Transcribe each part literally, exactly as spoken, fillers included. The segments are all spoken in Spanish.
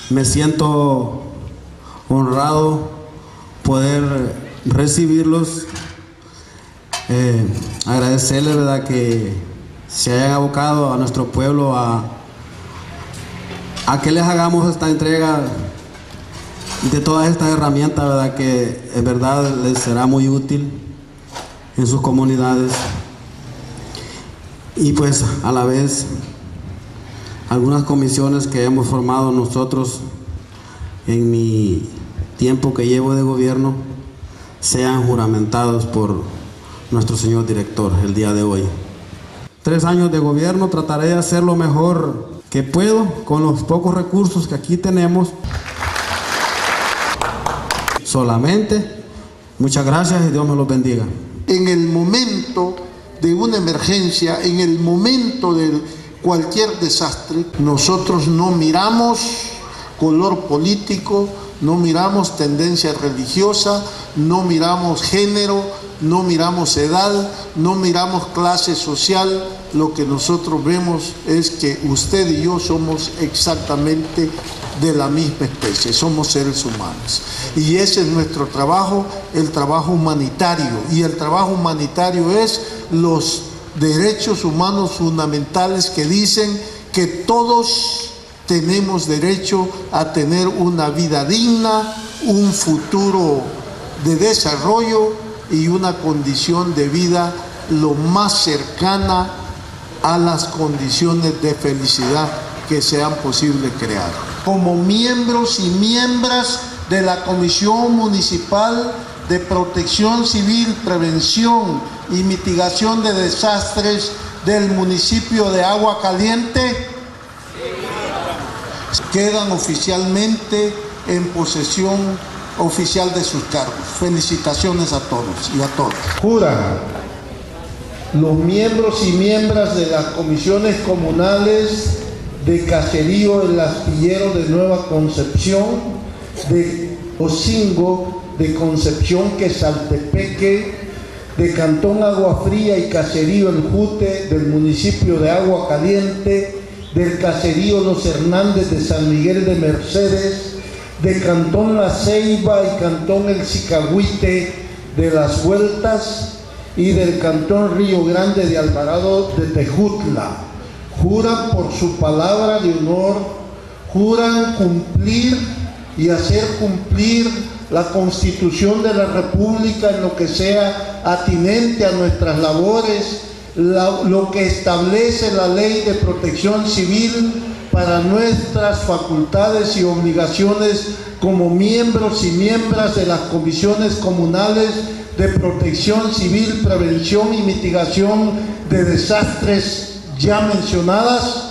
Me siento honrado poder recibirlos, eh, agradecerles, ¿verdad?, que se hayan abocado a nuestro pueblo a, a que les hagamos esta entrega de todas estas herramientas, ¿verdad?, que en verdad les será muy útil en sus comunidades. Y pues a la vez algunas comisiones que hemos formado nosotros en mi tiempo que llevo de gobierno sean juramentados por nuestro señor director el día de hoy. Tres años de gobierno, trataré de hacer lo mejor que puedo con los pocos recursos que aquí tenemos. Solamente, muchas gracias y Dios me los bendiga. En el momento de una emergencia, en el momento de cualquier desastre, nosotros no miramos color político, no miramos tendencia religiosa, no miramos género, no miramos edad, no miramos clase social. Lo que nosotros vemos es que usted y yo somos exactamente de la misma especie, somos seres humanos. Y ese es nuestro trabajo, el trabajo humanitario. Y el trabajo humanitario es los derechos humanos fundamentales que dicen que todos tenemos derecho a tener una vida digna, un futuro de desarrollo y una condición de vida lo más cercana a las condiciones de felicidad que sean posible crear. Como miembros y miembros de la Comisión Municipal de Protección Civil, Prevención y Mitigación de Desastres del municipio de Agua Caliente, quedan oficialmente en posesión oficial de sus cargos. Felicitaciones a todos y a todas. Juran los miembros y miembros de las comisiones comunales de Caserío El Astillero de Nueva Concepción, de Ocingo de Concepción Quesaltepeque, de Cantón Agua Fría y Caserío El Jute del municipio de Agua Caliente, del Caserío Los Hernández de San Miguel de Mercedes, de Cantón La Ceiba y Cantón El Zicahuite de Las Vueltas y del Cantón Río Grande de Alvarado de Tejutla. Juran por su palabra de honor, juran cumplir y hacer cumplir la Constitución de la República en lo que sea atinente a nuestras labores, la, lo que establece la Ley de Protección Civil para nuestras facultades y obligaciones como miembros y miembros de las comisiones comunales de Protección Civil, Prevención y Mitigación de Desastres ya mencionadas.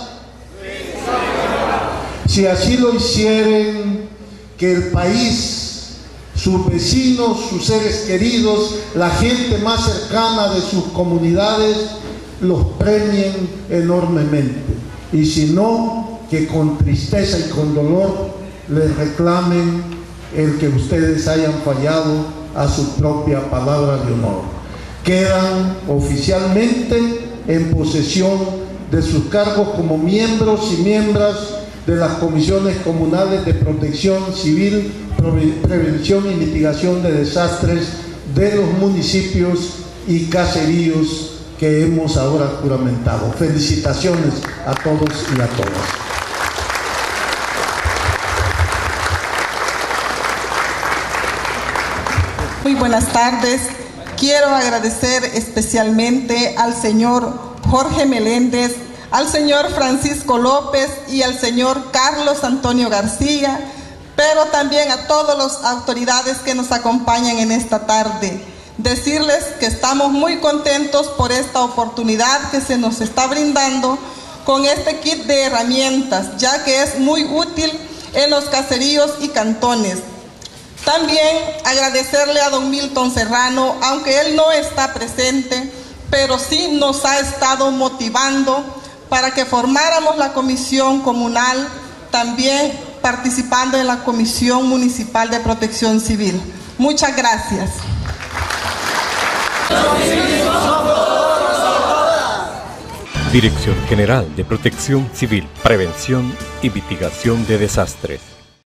Si así lo hicieren, que el país, sus vecinos, sus seres queridos, la gente más cercana de sus comunidades, los premien enormemente. Y si no, que con tristeza y con dolor les reclamen el que ustedes hayan fallado a su propia palabra de honor. Quedan oficialmente en posesión de sus cargos como miembros y miembros de las comisiones comunales de Protección Civil, Prevención y Mitigación de Desastres de los municipios y caseríos que hemos ahora juramentado. Felicitaciones a todos y a todas. Muy buenas tardes. Quiero agradecer especialmente al señor Jorge Meléndez, al señor Francisco López y al señor Carlos Antonio García, pero también a todas las autoridades que nos acompañan en esta tarde. Decirles que estamos muy contentos por esta oportunidad que se nos está brindando con este kit de herramientas, ya que es muy útil en los caseríos y cantones. También agradecerle a don Milton Serrano, aunque él no está presente, pero sí nos ha estado motivando para que formáramos la comisión comunal, también participando en la Comisión Municipal de Protección Civil. Muchas gracias. Dirección General de Protección Civil, Prevención y Mitigación de Desastres.